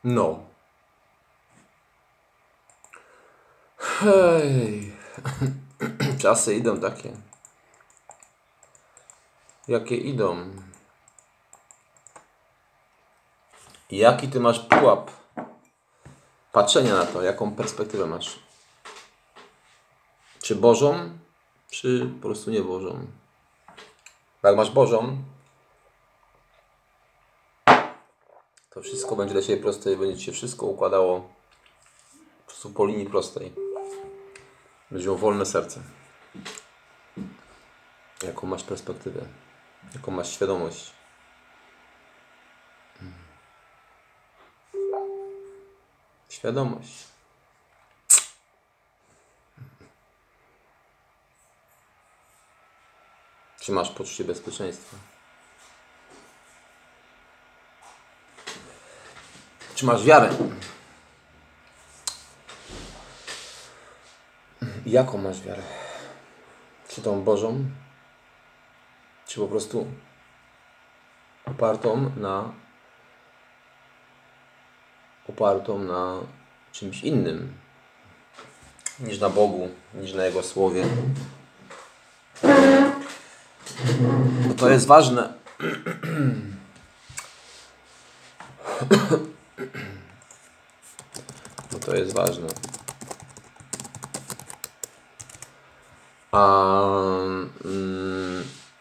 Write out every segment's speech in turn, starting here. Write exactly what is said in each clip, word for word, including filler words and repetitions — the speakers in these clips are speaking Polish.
No. Hej. Czasy idą takie. Jakie idą? Jaki ty masz pułap patrzenia na to? Jaką perspektywę masz? Czy Bożą, czy po prostu nie Bożą? Jak masz Bożą, to wszystko będzie dla Ciebie proste i będzie Ci się wszystko układało po prostu po linii prostej. Będzie miał wolne serce. Jaką masz perspektywę? Jaką masz świadomość? Świadomość. Czy masz poczucie bezpieczeństwa? Czy masz wiarę? Jaką masz wiarę? Czy tą Bożą? Czy po prostu opartą na opartą na czymś innym niż na Bogu, niż na Jego Słowie? Bo to jest ważne. Bo to jest ważne. A, mm,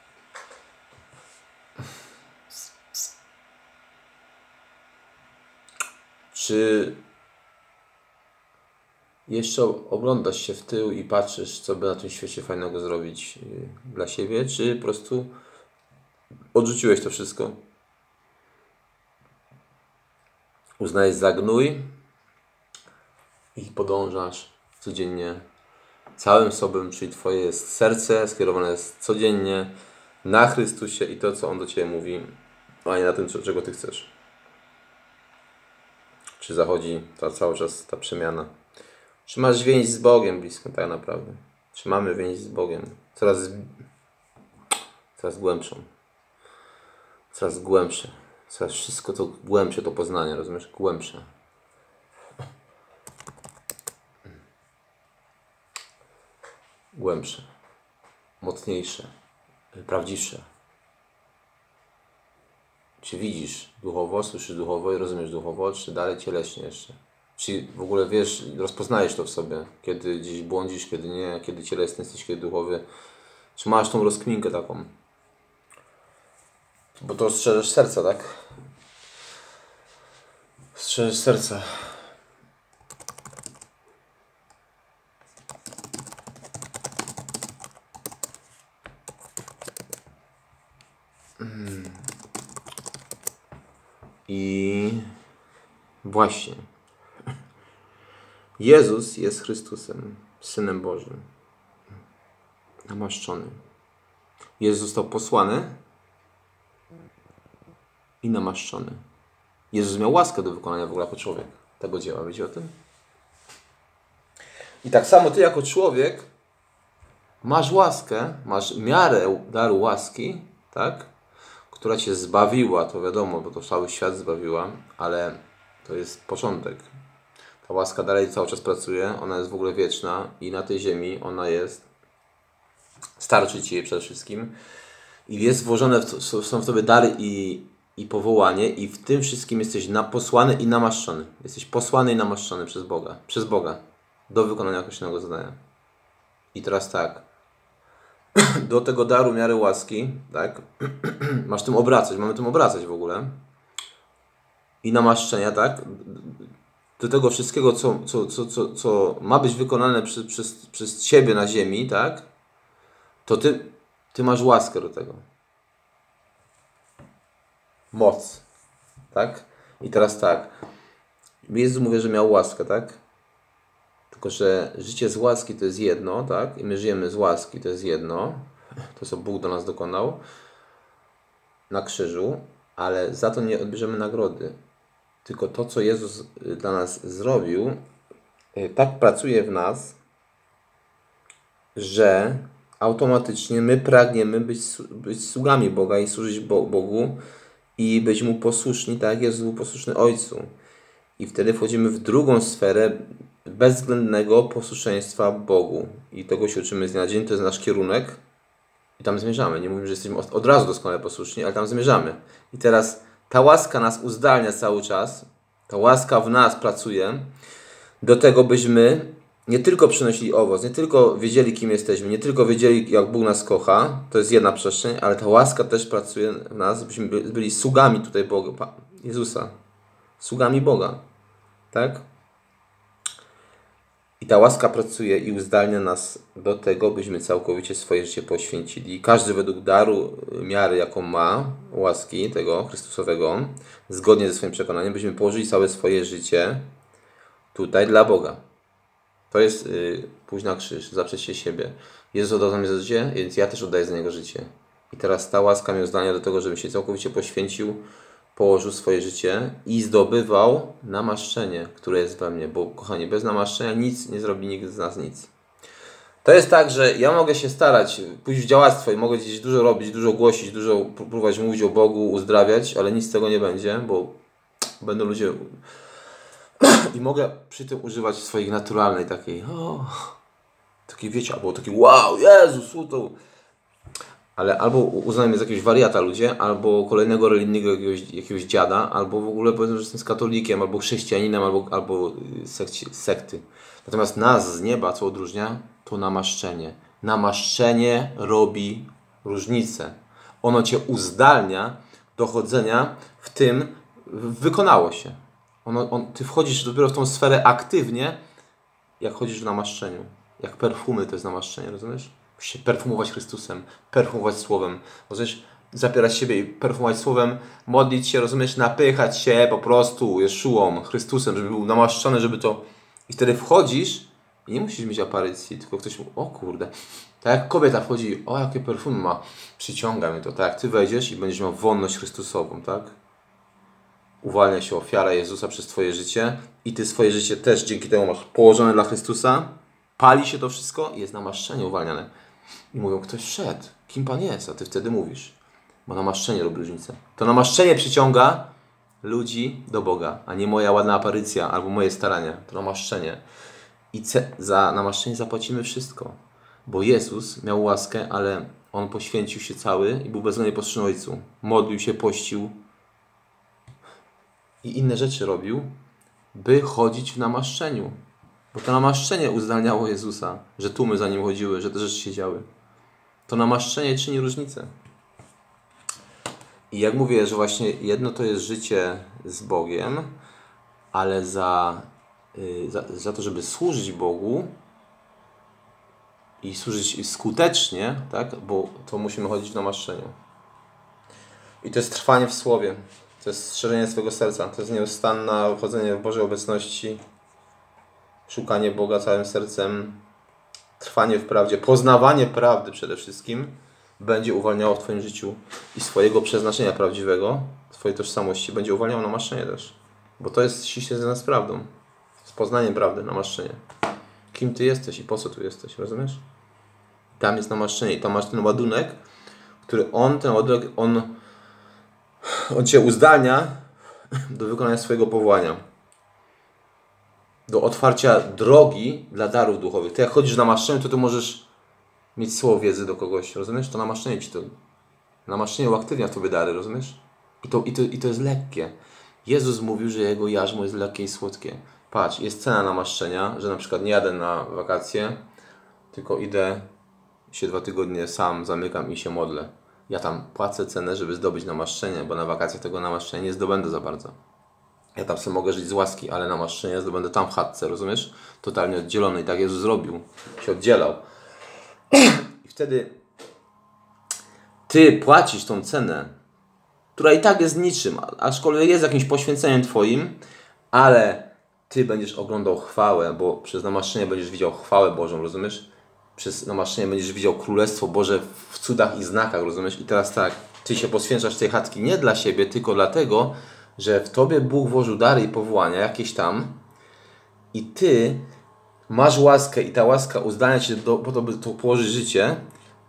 czy jeszcze oglądasz się w tył i patrzysz, co by na tym świecie fajnego zrobić dla siebie, czy po prostu odrzuciłeś to wszystko? Uznajesz za gnój i podążasz codziennie całym sobą, czyli Twoje jest serce skierowane jest codziennie na Chrystusie i to, co On do Ciebie mówi, a nie na tym, czego Ty chcesz. Czy zachodzi ta, cały czas ta przemiana? Czy masz więź z Bogiem blisko tak naprawdę? Czy mamy więź z Bogiem? Coraz, coraz głębszą. Coraz głębsze. Coraz wszystko to głębsze to poznanie, rozumiesz? Głębsze. Głębsze. Mocniejsze. Prawdziwsze. Czy widzisz duchowo, słyszysz duchowo i rozumiesz duchowo, czy dalej cieleśnie jeszcze? Czy w ogóle wiesz, rozpoznajesz to w sobie, kiedy gdzieś błądzisz, kiedy nie, kiedy cielesny jesteś, kiedy duchowy? Czy masz tą rozkminkę taką? Bo to strzeżesz serca, tak? Strzeżesz serca. I właśnie. Jezus jest Chrystusem, Synem Bożym. Namaszczony. Jezus został posłany i namaszczony. Jezus miał łaskę do wykonania w ogóle jako człowiek tego dzieła. Wiecie o tym? I tak samo Ty jako człowiek masz łaskę, masz miarę daru łaski, tak? Która Cię zbawiła, to wiadomo, bo to cały świat zbawiła, ale to jest początek. Ta łaska dalej cały czas pracuje, ona jest w ogóle wieczna i na tej ziemi ona jest, starczy Ci jej przede wszystkim i jest włożone, w to, są w Tobie dary i, i powołanie i w tym wszystkim jesteś na, posłany i namaszczony. Jesteś posłany i namaszczony przez Boga, przez Boga do wykonania określonego zadania. I teraz tak, do tego daru miary łaski, tak, masz tym obracać, mamy tym obracać w ogóle i namaszczenia, tak, do tego wszystkiego, co, co, co, co, co ma być wykonane przez, przez, przez Ciebie na ziemi, tak, to Ty, ty masz łaskę do tego. Moc, tak? I teraz tak, Jezus mówi, że miał łaskę, tak? Tylko, że życie z łaski to jest jedno, tak? I my żyjemy z łaski, to jest jedno. To, co Bóg do nas dokonał na krzyżu, ale za to nie odbierzemy nagrody. Tylko to, co Jezus dla nas zrobił, tak pracuje w nas, że automatycznie my pragniemy być, być sługami Boga i służyć Bogu i być Mu posłuszni, tak jak Jezus był posłuszny Ojcu. I wtedy wchodzimy w drugą sferę bezwzględnego posłuszeństwa Bogu. I tego się uczymy z dnia na dzień, to jest nasz kierunek. I tam zmierzamy. Nie mówimy, że jesteśmy od razu doskonale posłuszni, ale tam zmierzamy. I teraz ta łaska nas uzdalnia cały czas. Ta łaska w nas pracuje do tego, byśmy nie tylko przynosili owoc, nie tylko wiedzieli, kim jesteśmy, nie tylko wiedzieli, jak Bóg nas kocha, to jest jedna przestrzeń, ale ta łaska też pracuje w nas, byśmy byli sługami tutaj Boga, Jezusa. Sługami Boga. Tak? I ta łaska pracuje i uzdalnia nas do tego, byśmy całkowicie swoje życie poświęcili. Każdy według daru, miary, jaką ma, łaski tego Chrystusowego, zgodnie ze swoim przekonaniem, byśmy położyli całe swoje życie tutaj dla Boga. To jest yy, pójść na krzyż, zaprzeć się siebie. Jezus oddał za mnie życie, więc ja też oddaję za Niego życie. I teraz ta łaska mnie uzdalnia do tego, żebym się całkowicie poświęcił, położył swoje życie i zdobywał namaszczenie, które jest we mnie. Bo kochani, bez namaszczenia nic nie zrobi nikt z nas nic. To jest tak, że ja mogę się starać, pójść w działactwo i mogę gdzieś dużo robić, dużo głosić, dużo próbować mówić o Bogu, uzdrawiać, ale nic z tego nie będzie, bo będą ludzie... I mogę przy tym używać swojej naturalnej takiej, o, takiej wiecie, albo takiej wow, Jezus, to... Ale albo uznają mnie za jakiegoś wariata ludzie, albo kolejnego religijnego jakiegoś, jakiegoś dziada, albo w ogóle powiedzą, że jestem z katolikiem, albo chrześcijaninem, albo, albo sekci, sekty. Natomiast nas z nieba, co odróżnia, to namaszczenie. Namaszczenie robi różnicę. Ono Cię uzdalnia do chodzenia w tym, wykonało się. Ono, on, ty wchodzisz dopiero w tą sferę aktywnie, jak chodzisz w namaszczeniu. Jak perfumy to jest namaszczenie, rozumiesz? Musisz się perfumować Chrystusem, perfumować Słowem. Rozumiesz? Zapierać siebie i perfumować Słowem, modlić się, rozumiesz? Napychać się po prostu Jeszuą, Chrystusem, żeby był namaszczony, żeby to... I wtedy wchodzisz i nie musisz mieć aparycji, tylko ktoś mówi, o kurde. Tak jak kobieta wchodzi, o jakie perfumy ma, przyciąga mnie to. Tak jak ty wejdziesz i będziesz miał wonność Chrystusową, tak? Uwalnia się ofiara Jezusa przez twoje życie i ty swoje życie też dzięki temu masz położone dla Chrystusa. Pali się to wszystko i jest namaszczenie uwalniane. I mówią, ktoś wszedł. Kim Pan jest? A ty wtedy mówisz. Bo namaszczenie robi różnicę. To namaszczenie przyciąga ludzi do Boga, a nie moja ładna aparycja albo moje starania. To namaszczenie. I ce- za namaszczenie zapłacimy wszystko. Bo Jezus miał łaskę, ale On poświęcił się cały i był bezwzględnie posłuszny Ojcu. Modlił się, pościł i inne rzeczy robił, by chodzić w namaszczeniu. Bo to namaszczenie uzdalniało Jezusa, że tłumy za Nim chodziły, że te rzeczy się działy. To namaszczenie czyni różnicę. I jak mówię, że właśnie jedno to jest życie z Bogiem, ale za, yy, za, za to, żeby służyć Bogu i służyć skutecznie, tak, bo to musimy chodzić w namaszczeniu. I to jest trwanie w Słowie. To jest szerzenie swojego serca. To jest nieustanne chodzenie w Bożej obecności, szukanie Boga całym sercem, trwanie w prawdzie, poznawanie prawdy przede wszystkim będzie uwalniało w Twoim życiu i swojego przeznaczenia prawdziwego, swojej tożsamości, będzie uwalniało namaszczenie też. Bo to jest ściśle związane z prawdą. Z poznaniem prawdy, namaszczenie. Kim Ty jesteś i po co tu jesteś, rozumiesz? Tam jest namaszczenie i tam masz ten ładunek, który on, ten ładunek, on, on Cię uzdalnia do wykonania swojego powołania. Do otwarcia drogi dla darów duchowych. Ty jak chodzisz na namaszczeniu, to Ty możesz mieć słowo wiedzy do kogoś, rozumiesz? To namaszczenie Ci to... Namaszczenie uaktywnia w Tobie dary, rozumiesz? I to, i, to, I to jest lekkie. Jezus mówił, że Jego jarzmo jest lekkie i słodkie. Patrz, jest cena namaszczenia, że na przykład nie jadę na wakacje, tylko idę się dwa tygodnie sam, zamykam i się modlę. Ja tam płacę cenę, żeby zdobyć namaszczenie, bo na wakacjach tego namaszczenia nie zdobędę za bardzo. Ja tam sobie mogę żyć z łaski, ale namaszczenie zdobędę tam w chatce, rozumiesz? Totalnie oddzielony. I tak Jezus zrobił. Się oddzielał. I wtedy Ty płacisz tą cenę, która i tak jest niczym, aczkolwiek jest jakimś poświęceniem Twoim, ale Ty będziesz oglądał chwałę, bo przez namaszczenie będziesz widział chwałę Bożą, rozumiesz? Przez namaszczenie będziesz widział Królestwo Boże w cudach i znakach, rozumiesz? I teraz tak, Ty się poświęcasz tej chatki nie dla siebie, tylko dlatego, że w Tobie Bóg włożył dary i powołania jakieś tam i Ty masz łaskę i ta łaska uzdalnia Cię do, po to, by to położyć życie,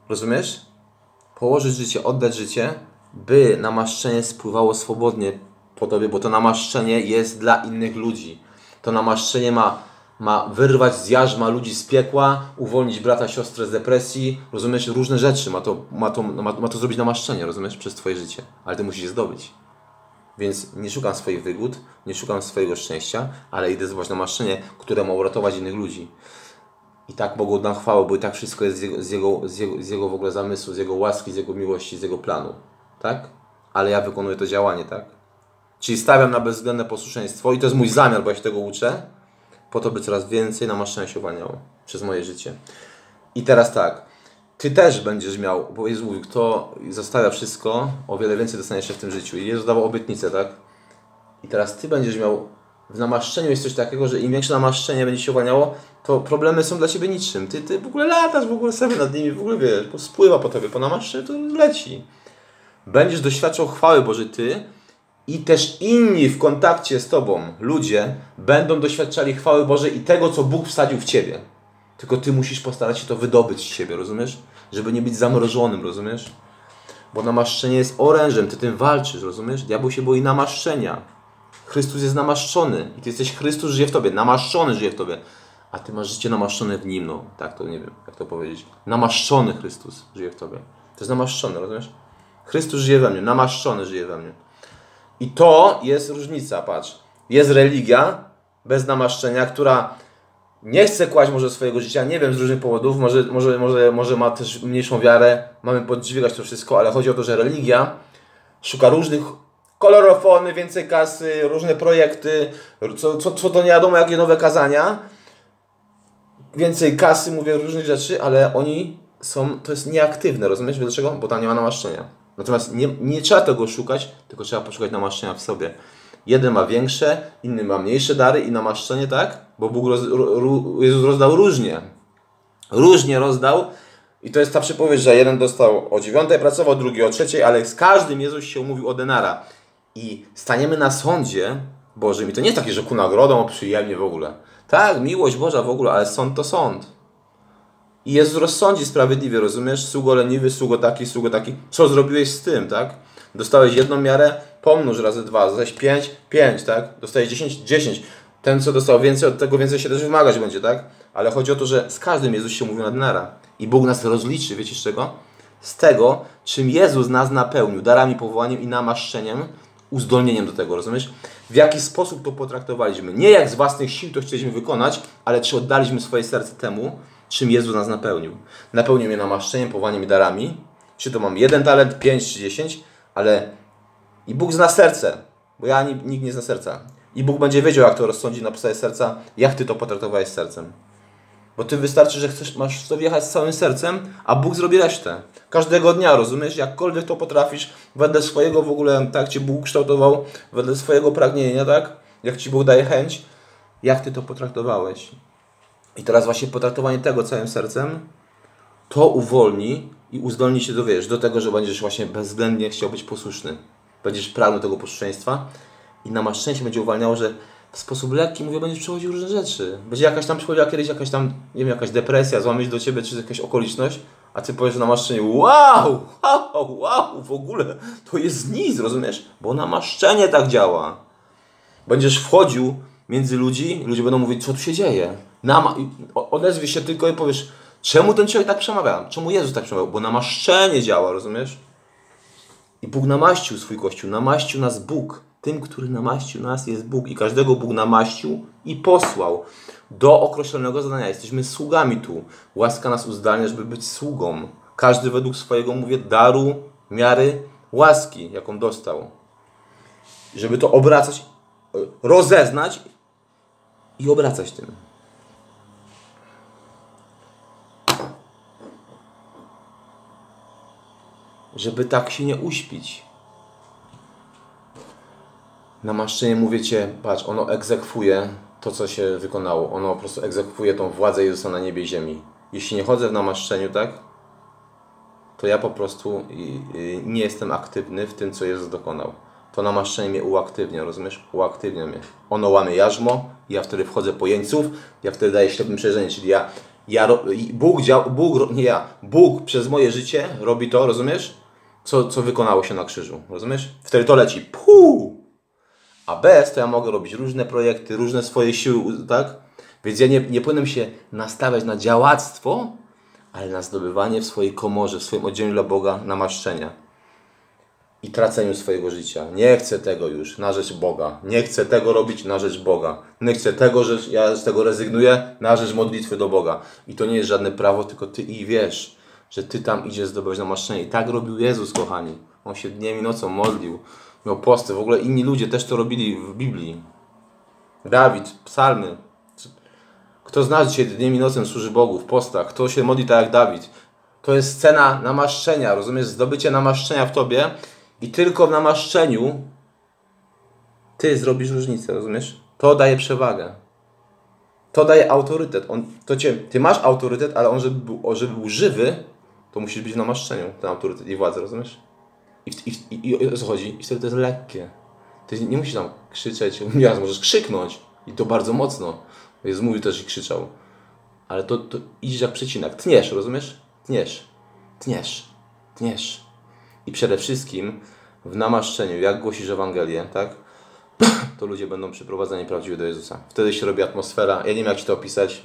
rozumiesz? Położyć życie, oddać życie, by namaszczenie spływało swobodnie po tobie, bo to namaszczenie jest dla innych ludzi. To namaszczenie ma, ma wyrwać z jarzma ludzi z piekła, uwolnić brata, siostrę z depresji, rozumiesz? Różne rzeczy ma to, ma to, ma, ma to zrobić namaszczenie, rozumiesz? Przez twoje życie. Ale ty musisz je zdobyć. Więc nie szukam swoich wygód, nie szukam swojego szczęścia, ale idę zdobyć namaszczenie, które ma uratować innych ludzi. I tak Bogu oddam chwałę, bo i tak wszystko jest z jego, z, jego, z, jego, z jego w ogóle zamysłu, z Jego łaski, z Jego miłości, z Jego planu. Tak? Ale ja wykonuję to działanie, tak? Czyli stawiam na bezwzględne posłuszeństwo i to jest mój zamiar, bo ja się tego uczę, po to, by coraz więcej namaszczenia się uwalniało przez moje życie. I teraz tak, ty też będziesz miał, bo Jezus mówił, kto zostawia wszystko, o wiele więcej dostanie się w tym życiu. I Jezus dawał obietnicę, tak? I teraz ty będziesz miał, w namaszczeniu jest coś takiego, że im większe namaszczenie będzie się uwalniało, to problemy są dla ciebie niczym. Ty, ty w ogóle latasz, w ogóle sobie nad nimi, w ogóle wiesz, bo spływa po tobie, po namaszczeniu to leci. Będziesz doświadczał chwały Bożej ty i też inni w kontakcie z tobą, ludzie, będą doświadczali chwały Bożej i tego, co Bóg wsadził w ciebie. Tylko ty musisz postarać się to wydobyć z siebie, rozumiesz? Żeby nie być zamrożonym, rozumiesz? Bo namaszczenie jest orężem, ty tym walczysz, rozumiesz? Diabeł się boi namaszczenia. Chrystus jest namaszczony i ty jesteś, Chrystus żyje w tobie, namaszczony żyje w tobie. A ty masz życie namaszczone w Nim, no. Tak to nie wiem, jak to powiedzieć. Namaszczony Chrystus żyje w tobie. To jest namaszczony, rozumiesz? Chrystus żyje we mnie, namaszczony żyje we mnie. I to jest różnica, patrz. Jest religia bez namaszczenia, która nie chce kłaść może swojego życia, nie wiem, z różnych powodów, może, może, może, może ma też mniejszą wiarę, mamy podźwigać to wszystko, ale chodzi o to, że religia szuka różnych kolorofony, więcej kasy, różne projekty, co, co, co to nie wiadomo jakie nowe kazania, więcej kasy, mówię różnych rzeczy, ale oni są, to jest nieaktywne, rozumiesz? Dlaczego? Bo tam nie ma namaszczenia. Natomiast nie, nie trzeba tego szukać, tylko trzeba poszukać namaszczenia w sobie. Jeden ma większe, inny ma mniejsze dary i namaszczenie, tak? Bo Bóg roz, ru, Jezus rozdał różnie. Różnie rozdał. I to jest ta przypowieść, że jeden dostał o dziewiątej pracował, drugi o trzeciej, ale z każdym Jezus się umówił o denara. I staniemy na sądzie Bożym. I to nie jest takie, że ku nagrodą, przyjemnie w ogóle. Tak, miłość Boża w ogóle, ale sąd to sąd. I Jezus rozsądzi sprawiedliwie, rozumiesz? Sługo leniwy, sługo taki, sługo taki. Co zrobiłeś z tym, tak? Dostałeś jedną miarę, pomnóż razy dwa, zaś pięć, pięć, tak? Dostajesz dziesięć, dziesięć. Ten, co dostał więcej, od tego więcej się też wymagać będzie, tak? Ale chodzi o to, że z każdym Jezus się mówi na denara. I Bóg nas rozliczy, wiecie z czego? Z tego, czym Jezus nas napełnił, darami, powołaniem i namaszczeniem, uzdolnieniem do tego, rozumiesz? W jaki sposób to potraktowaliśmy. Nie jak z własnych sił to chcieliśmy wykonać, ale czy oddaliśmy swoje serce temu, czym Jezus nas napełnił. Napełnił mnie namaszczeniem, powołaniem i darami. Czy to mam jeden talent, pięć czy dziesięć, ale i Bóg zna serce, bo ja nikt nie zna serca. I Bóg będzie wiedział, jak to rozsądzić na podstawie serca, jak ty to potraktowałeś z sercem. Bo ty wystarczy, że chcesz, masz w to wjechać z całym sercem, a Bóg zrobi resztę. Każdego dnia, rozumiesz? Jakkolwiek to potrafisz, wedle swojego w ogóle, tak cię Bóg kształtował, wedle swojego pragnienia, tak? Jak ci Bóg daje chęć, jak ty to potraktowałeś. I teraz właśnie potraktowanie tego całym sercem, to uwolni i uzdolni się do, wiesz, do tego, że będziesz właśnie bezwzględnie chciał być posłuszny. Będziesz pragnął tego posłuszeństwa i namaszczenie się będzie uwalniało, że w sposób lekki, mówię, będziesz przechodził różne rzeczy. Będzie jakaś tam przychodziła kiedyś jakaś tam, nie wiem, jakaś depresja, złamać do ciebie, czy jakaś okoliczność, a ty powiesz namaszczenie, wow, wow, wow, w ogóle, to jest nic, rozumiesz? Bo namaszczenie tak działa. Będziesz wchodził między ludzi, ludzie będą mówić, co tu się dzieje? Nama odezwij się tylko i powiesz, czemu ten człowiek tak przemawia? Czemu Jezus tak przemawiał? Bo namaszczenie działa, rozumiesz? I Bóg namaścił swój Kościół, namaścił nas Bóg. Tym, który namaścił nas, jest Bóg i każdego Bóg namaścił i posłał do określonego zadania. Jesteśmy sługami tu. Łaska nas uzdalnia, żeby być sługą. Każdy według swojego, mówię, daru, miary, łaski, jaką dostał. Żeby to obracać, rozeznać i obracać tym. Żeby tak się nie uśpić. Namaszczenie, mówię Cię, patrz, ono egzekwuje to, co się wykonało. Ono po prostu egzekwuje tą władzę Jezusa na niebie i ziemi. Jeśli nie chodzę w namaszczeniu, tak, to ja po prostu nie jestem aktywny w tym, co Jezus dokonał. To namaszczenie mnie uaktywnia, rozumiesz? Uaktywnia mnie. Ono łamie jarzmo, ja wtedy wchodzę po jeńców, ja wtedy daję ślepym przejrzenie, czyli ja, ja Bóg dział, Bóg, nie ja, Bóg przez moje życie robi to, rozumiesz? Co, co wykonało się na krzyżu, rozumiesz? Wtedy to leci, puu! A bez to ja mogę robić różne projekty, różne swoje siły, tak? Więc ja nie, nie powinienem się nastawiać na działactwo, ale na zdobywanie w swojej komorze, w swoim oddziale dla Boga namaszczenia i traceniu swojego życia. Nie chcę tego już na rzecz Boga. Nie chcę tego robić na rzecz Boga. Nie chcę tego, że ja z tego rezygnuję na rzecz modlitwy do Boga. I to nie jest żadne prawo, tylko Ty i wiesz, że Ty tam idziesz zdobywać namaszczenie. I tak robił Jezus, kochani. On się dniem i nocą modlił. Miał posty. W ogóle inni ludzie też to robili w Biblii. Dawid, psalmy. Kto z nas dzisiaj dniem i nocą służy Bogu w postach? Kto się modli tak jak Dawid? To jest scena namaszczenia, rozumiesz? Zdobycie namaszczenia w Tobie i tylko w namaszczeniu Ty zrobisz różnicę, rozumiesz? To daje przewagę. To daje autorytet. On, to cię, ty masz autorytet, ale on, żeby był, żeby był żywy, to musisz być w namaszczeniu, ten autorytet i władzę, rozumiesz? I, i, i, i o co chodzi? I wtedy to jest lekkie. Ty nie musisz tam krzyczeć, nieraz możesz krzyknąć i to bardzo mocno. Jezus mówił też i krzyczał. Ale to, to idziesz jak przecinak. Tniesz, rozumiesz? Tniesz. Tniesz. Tniesz. I przede wszystkim w namaszczeniu, jak głosisz Ewangelię, tak? To ludzie będą przyprowadzeni prawdziwie do Jezusa. Wtedy się robi atmosfera. Ja nie wiem, jak Ci to opisać.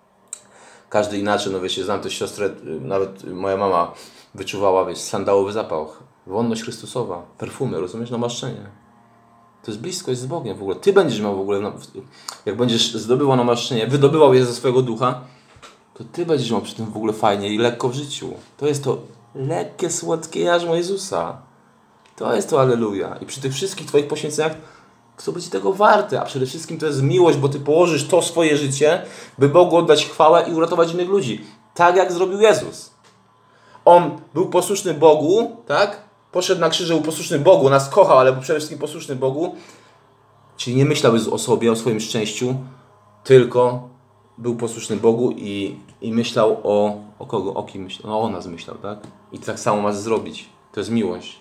Każdy inaczej. No wiecie, znam tę siostrę, nawet moja mama wyczuwała, wiesz, sandałowy zapach. Wonność Chrystusowa. Perfumy, rozumiesz? Namaszczenie. To jest bliskość z Bogiem w ogóle. Ty będziesz miał w ogóle, jak będziesz zdobywał namaszczenie, wydobywał je ze swojego ducha, to Ty będziesz miał przy tym w ogóle fajnie i lekko w życiu. To jest to lekkie, słodkie jarzmo Jezusa. To jest to alleluja. I przy tych wszystkich Twoich poświęceniach to będzie tego warte. A przede wszystkim to jest miłość, bo Ty położysz to swoje życie, by Bogu oddać chwałę i uratować innych ludzi. Tak jak zrobił Jezus. On był posłuszny Bogu, tak? Poszedł na krzyż, był posłuszny Bogu, nas kochał, ale był przede wszystkim posłuszny Bogu. Czyli nie myślał o sobie, o swoim szczęściu, tylko był posłuszny Bogu i, i myślał o, o kogo? O kim myślał? No o nas myślał, tak? I tak samo masz zrobić. To jest miłość.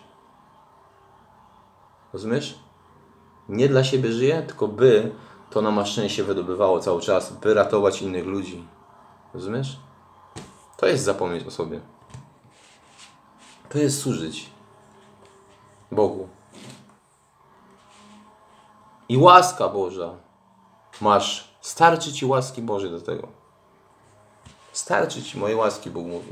Rozumiesz? Nie dla siebie żyje, tylko by to namaszczenie się wydobywało cały czas, by ratować innych ludzi. Rozumiesz? To jest zapomnieć o sobie. To jest służyć Bogu. I łaska Boża. Masz, starczy Ci łaski Bożej do tego. Starczy Ci mojej łaski, Bóg mówi.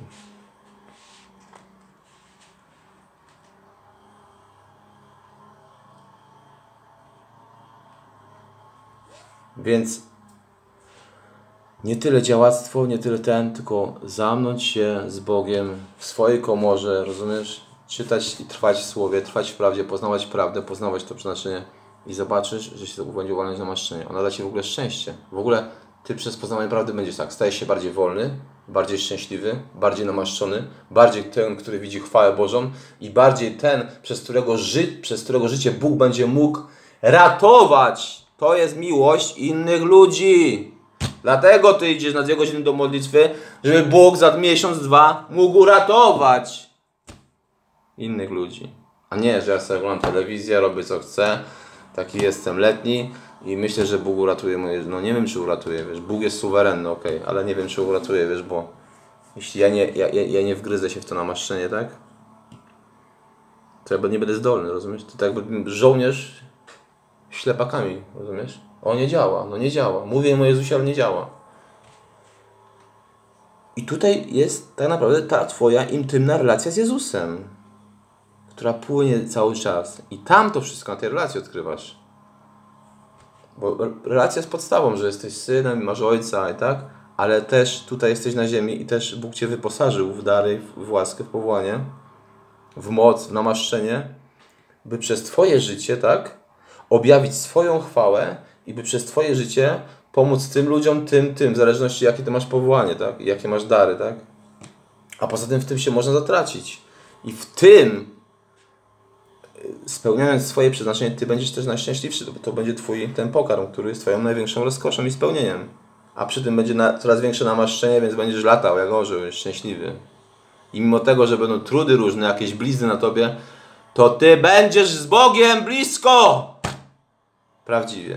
Więc nie tyle działactwo, nie tyle ten, tylko zamknąć się z Bogiem w swojej komorze, rozumiesz? Czytać i trwać w Słowie, trwać w prawdzie, poznawać prawdę, poznawać to przeznaczenie i zobaczysz, że się to będzie uwalniać namaszczenie. Ona da Ci w ogóle szczęście. W ogóle Ty przez poznawanie prawdy będziesz tak, stajesz się bardziej wolny, bardziej szczęśliwy, bardziej namaszczony, bardziej ten, który widzi chwałę Bożą i bardziej ten, przez którego, ży przez którego życie Bóg będzie mógł ratować. To jest miłość innych ludzi. Dlatego Ty idziesz na dwie godziny do modlitwy, żeby Bóg za miesiąc, dwa mógł uratować innych ludzi. A nie, że ja sobie oglądam telewizję, robię co chcę, taki jestem letni i myślę, że Bóg uratuje moje... No nie wiem, czy uratuje, wiesz, Bóg jest suwerenny, okej, okay, ale nie wiem, czy uratuje, wiesz, bo jeśli ja nie, ja, ja nie wgryzę się w to namaszczenie, tak? To ja nie będę zdolny, rozumiesz? To tak jakby żołnierz ślepakami, rozumiesz? O, nie działa, no nie działa. Mówię o Jezusie, ale nie działa. I tutaj jest tak naprawdę ta Twoja intymna relacja z Jezusem, która płynie cały czas. I tam to wszystko na tej relacji odkrywasz. Bo relacja jest podstawą, że jesteś synem, masz ojca i tak, ale też tutaj jesteś na ziemi i też Bóg Cię wyposażył w dary, w łaskę, w powołanie, w moc, w namaszczenie, by przez Twoje życie, tak, objawić swoją chwałę i by przez Twoje życie pomóc tym ludziom, tym, tym, w zależności jakie Ty masz powołanie, tak, i jakie masz dary, tak. A poza tym w tym się można zatracić. I w tym, spełniając swoje przeznaczenie, Ty będziesz też najszczęśliwszy, bo to będzie Twój ten pokarm, który jest Twoją największą rozkoszą i spełnieniem. A przy tym będzie na, coraz większe namaszczenie, więc będziesz latał jak orzeł, będziesz szczęśliwy. I mimo tego, że będą trudy różne, jakieś blizny na Tobie, to Ty będziesz z Bogiem blisko! Prawdziwie.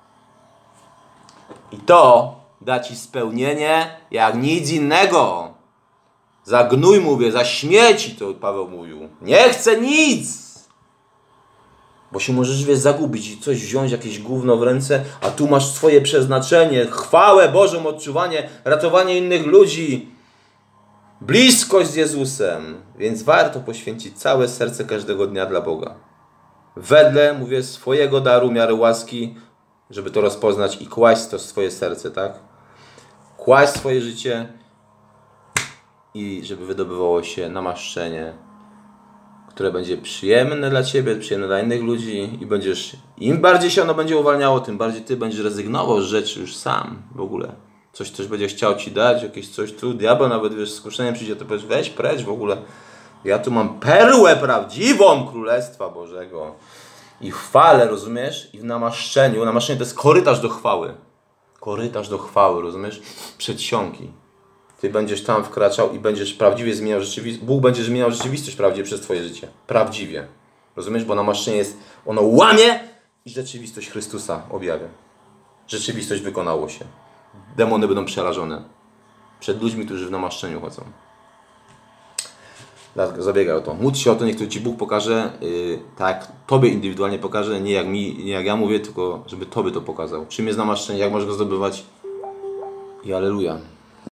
I to da Ci spełnienie jak nic innego. Za gnój mówię, za śmieci, to Paweł mówił. Nie chcę nic! Bo się możesz, wiesz, zagubić i coś wziąć, jakieś gówno w ręce, a tu masz swoje przeznaczenie, chwałę Bożą, odczuwanie, ratowanie innych ludzi, bliskość z Jezusem. Więc warto poświęcić całe serce każdego dnia dla Boga. Wedle, mówię, swojego daru, miary łaski, żeby to rozpoznać i kłaść to w swoje serce, tak? Kłaść swoje życie i żeby wydobywało się namaszczenie, które będzie przyjemne dla Ciebie, przyjemne dla innych ludzi i będziesz, im bardziej się ono będzie uwalniało, tym bardziej Ty będziesz rezygnował z rzeczy już sam w ogóle. Coś też będzie chciał Ci dać, jakieś coś tu, diabeł nawet, wiesz, skuszeniem przyjdzie, to powiesz, weź precz w ogóle. Ja tu mam perłę prawdziwą Królestwa Bożego. I w chwale, rozumiesz? I w namaszczeniu. Namaszczenie to jest korytarz do chwały. Korytarz do chwały, rozumiesz? Przedsionki. Ty będziesz tam wkraczał i będziesz prawdziwie zmieniał rzeczywistość. Bóg będzie zmieniał rzeczywistość prawdziwie przez Twoje życie. Prawdziwie. Rozumiesz? Bo namaszczenie jest, ono łamie i rzeczywistość Chrystusa objawia. Rzeczywistość wykonało się. Demony będą przerażone przed ludźmi, którzy w namaszczeniu chodzą. Dlatego zabiegaj o to. Módl się o to, niech to Ci Bóg pokaże, yy, tak, Tobie indywidualnie pokaże, nie jak mi, nie jak ja mówię, tylko żeby Tobie to pokazał. Czym jest namaszczenie, jak możesz go zdobywać i alleluja.